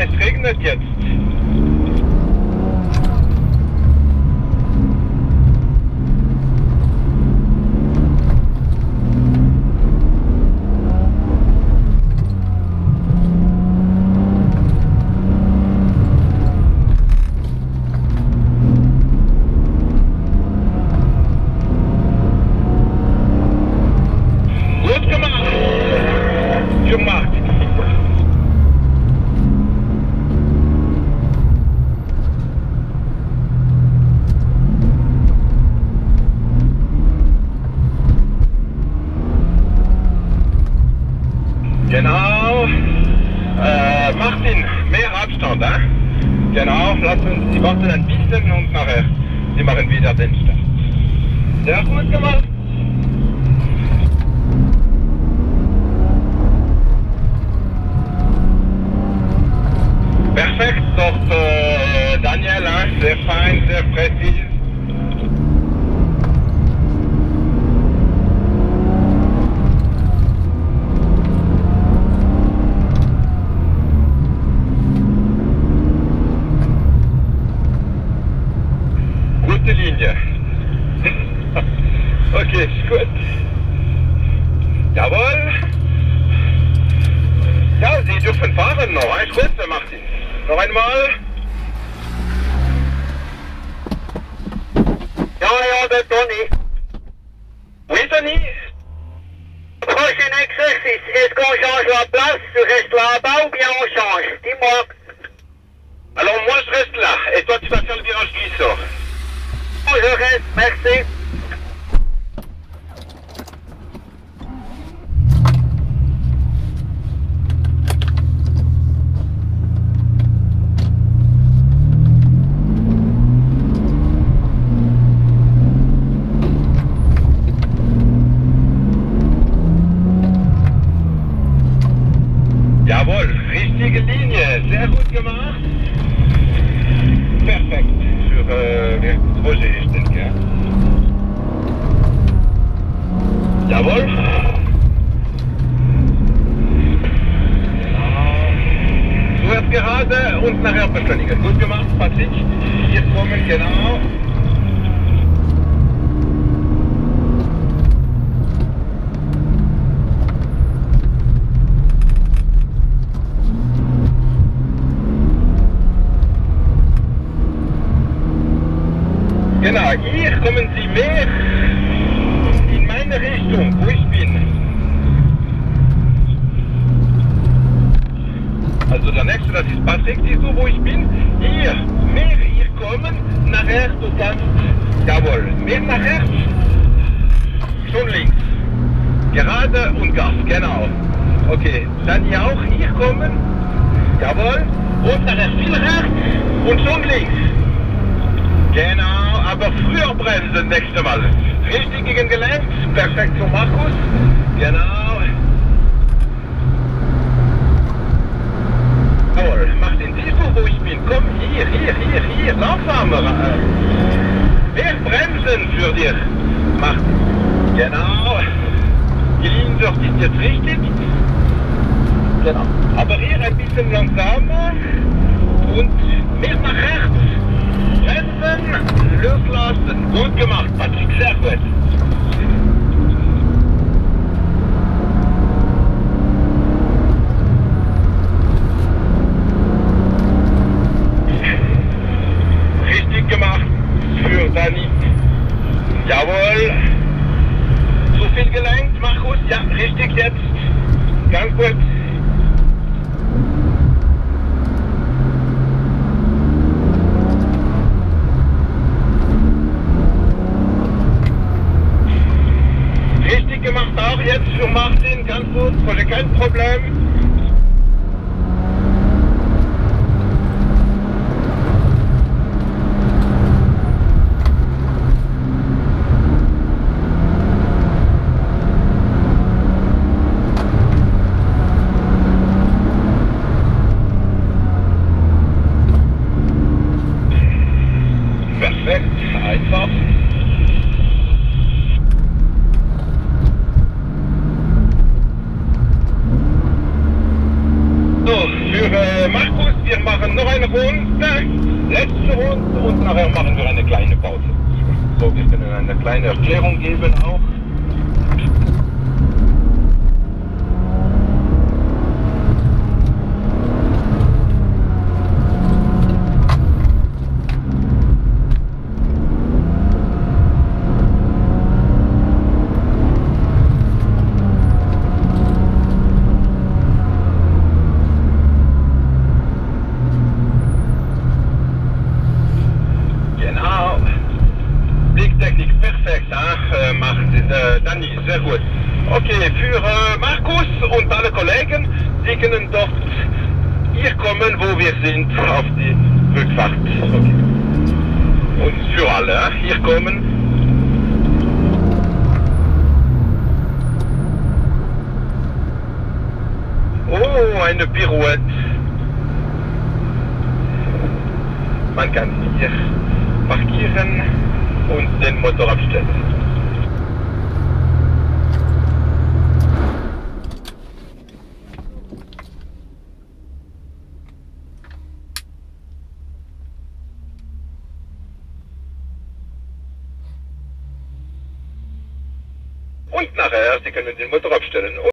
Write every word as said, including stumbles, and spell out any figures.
es regnet jetzt. Gut gemacht. Gemacht. Genau. Äh, Martin, mehr Abstand, äh? Genau, lass uns, die warten ein bisschen und nachher, die machen wieder den Start. Sehr gut gemacht. Perfekt, dort äh, Daniel, äh, sehr fein, sehr präzise. Gute Linie. Okay, ist gut. Jawohl. Ja, Sie dürfen fahren noch. Ein Schritt, Martin. Noch einmal. Ja, ja, der Toni. Oui, Tony. Prochain exercice, est-ce qu'on change la place? Tu restes là-bas ou bien on change? Dis-moi. Alors moi je reste là. Et toi tu vas faire le virage glissant. Oh, je reste, merci. Jawohl, richtige Linie, sehr gut gemacht. Perfekt für äh, le projet, ich denke. Jawohl. Genau. Zuerst gerade und nachher beschleunigen. Gut gemacht, Patrick. Hier kommen, genau. Genau, hier kommen Sie mehr in meine Richtung, wo ich bin. Also der nächste, das ist Patrick, siehst du, wo ich bin. Hier, mehr hier kommen, nachher, du kannst, jawohl, mehr nach rechts, schon links. Gerade und Gas, genau. Okay, dann hier auch, hier kommen, jawohl, und nachher viel rechts und schon links. Genau, aber früher bremsen nächste Mal. Richtig gegen Gelenk, perfekt für Markus. Genau. Jawohl, Martin, siehst du, wo ich bin? Komm, hier, hier, hier, hier, langsamer. Mehr bremsen für dich, Martin. Genau. Die Linie dort ist jetzt richtig. Genau. Aber hier ein bisschen langsamer und mehr nach rechts. Bremsen, loslassen. Gut gemacht, Patrick, sehr gut. Richtig gemacht für Dani. Jawohl. Zu viel gelenkt, Markus. Ja, richtig jetzt. Ganz gut. eine Runde, letzte Runde und nachher machen wir eine kleine Pause. So, wir können eine kleine Erklärung geben auch. Blicktechnik perfekt, äh, macht äh, Dani, sehr gut. Okay, für äh, Markus und alle Kollegen, die können dort hier kommen, wo wir sind, auf die Rückfahrt. Okay. Und für alle, äh, hier kommen. Oh, eine Pirouette. Man kann hier parkieren und den Motor abstellen. Und nachher, Sie können den Motor abstellen.